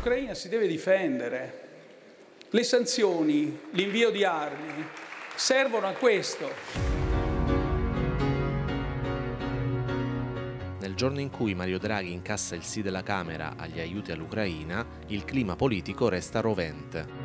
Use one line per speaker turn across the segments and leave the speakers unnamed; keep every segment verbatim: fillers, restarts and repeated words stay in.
L'Ucraina si deve difendere. Le sanzioni, l'invio di armi servono a questo.
Nel giorno in cui Mario Draghi incassa il sì della Camera agli aiuti all'Ucraina, il clima politico resta rovente.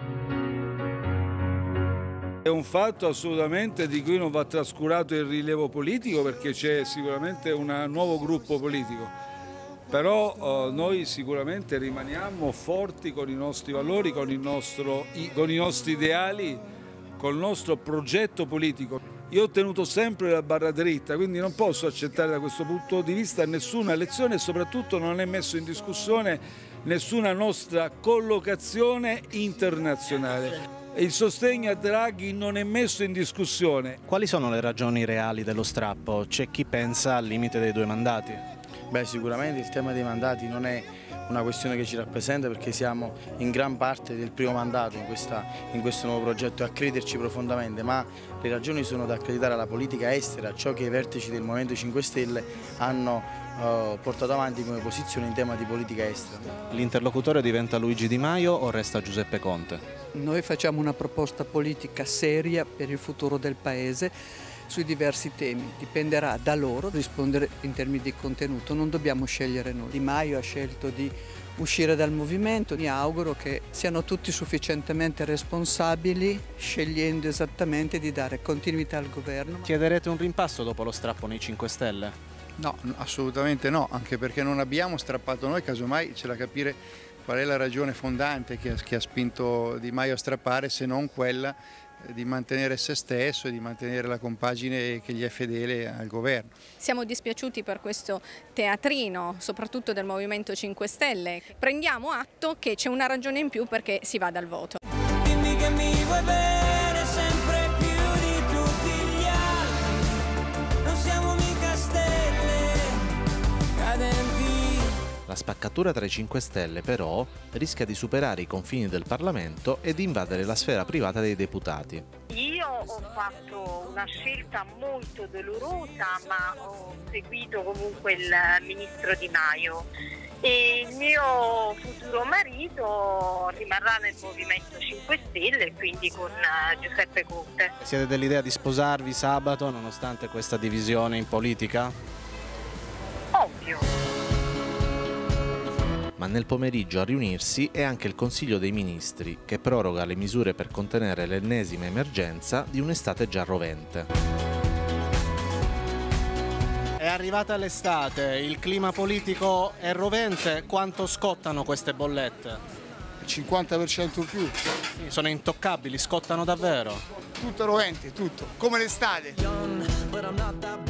È un fatto assolutamente di cui non va trascurato il rilievo politico, perché c'è sicuramente un nuovo gruppo politico, però eh, noi sicuramente rimaniamo forti con i nostri valori, con, il nostro, con i nostri ideali, con il nostro progetto politico. Io ho tenuto sempre la barra dritta, quindi non posso accettare da questo punto di vista nessuna lezione e soprattutto non è messo in discussione nessuna nostra collocazione internazionale. Il sostegno a Draghi non è messo in discussione.
Quali sono le ragioni reali dello strappo? C'è chi pensa al limite dei due mandati?
Beh, sicuramente il tema dei mandati non è una questione che ci rappresenta, perché siamo in gran parte del primo mandato in, questa, in questo nuovo progetto e a crederci profondamente, ma le ragioni sono da accreditare alla politica estera, ciò che i vertici del Movimento cinque Stelle hanno eh, portato avanti come posizione in tema di politica estera.
L'interlocutore diventa Luigi Di Maio o resta Giuseppe Conte?
Noi facciamo una proposta politica seria per il futuro del Paese sui diversi temi. Dipenderà da loro rispondere in termini di contenuto, non dobbiamo scegliere noi. Di Maio ha scelto di uscire dal movimento, mi auguro che siano tutti sufficientemente responsabili, scegliendo esattamente di dare continuità al governo.
Chiederete un rimpasto dopo lo strappo nei cinque Stelle?
No, assolutamente no, anche perché non abbiamo strappato noi, casomai c'è da capire qual è la ragione fondante che ha, che ha spinto Di Maio a strappare, se non quella di mantenere se stesso e di mantenere la compagine che gli è fedele al governo.
Siamo dispiaciuti per questo teatrino, soprattutto del Movimento cinque Stelle. Prendiamo atto che c'è una ragione in più perché si va dal voto.
Dimmi che mi vuoi bene sempre più di tutti gli altri, non siamo mica stelle cadenti.
La spaccatura tra i cinque Stelle, però, rischia di superare i confini del Parlamento e di invadere la sfera privata dei deputati.
Io ho fatto una scelta molto dolorosa, ma ho seguito comunque il ministro Di Maio e il mio futuro marito rimarrà nel Movimento cinque Stelle, quindi con Giuseppe Conte.
Siete dell'idea di sposarvi sabato nonostante questa divisione in politica?
Ovvio.
Ma nel pomeriggio a riunirsi è anche il Consiglio dei Ministri, che proroga le misure per contenere l'ennesima emergenza di un'estate già rovente.
È arrivata l'estate, il clima politico è rovente, quanto scottano queste bollette?
Il cinquanta per cento in più.
Sono intoccabili, scottano davvero?
Tutto rovente, tutto, come l'estate.